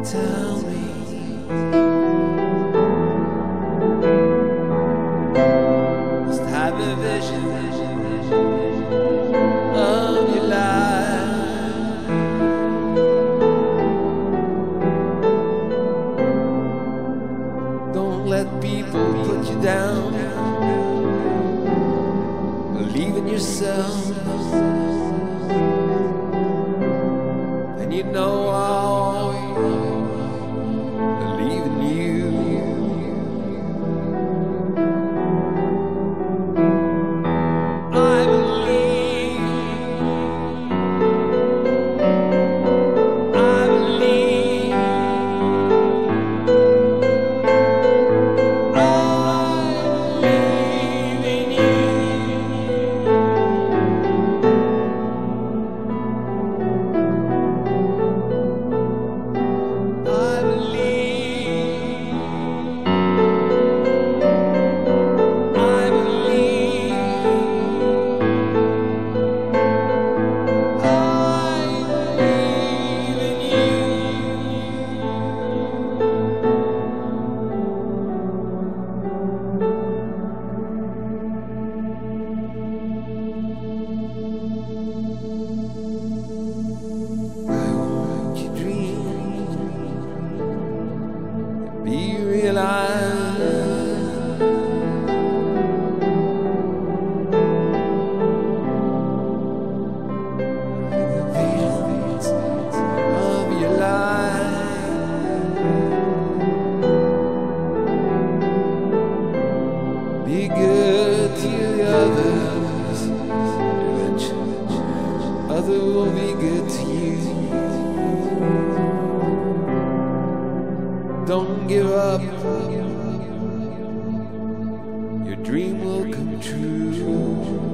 tell me. Must have a vision of your life. Don't let people put you down, believe in yourself, and you know I'll believe in you. I believe, I believe, I believe in you. I believe, I believe, I believe in you. I want you dream be realized. The visions of your life. Be good to the others, and others will be good to you. Don't give up, your dream will come true.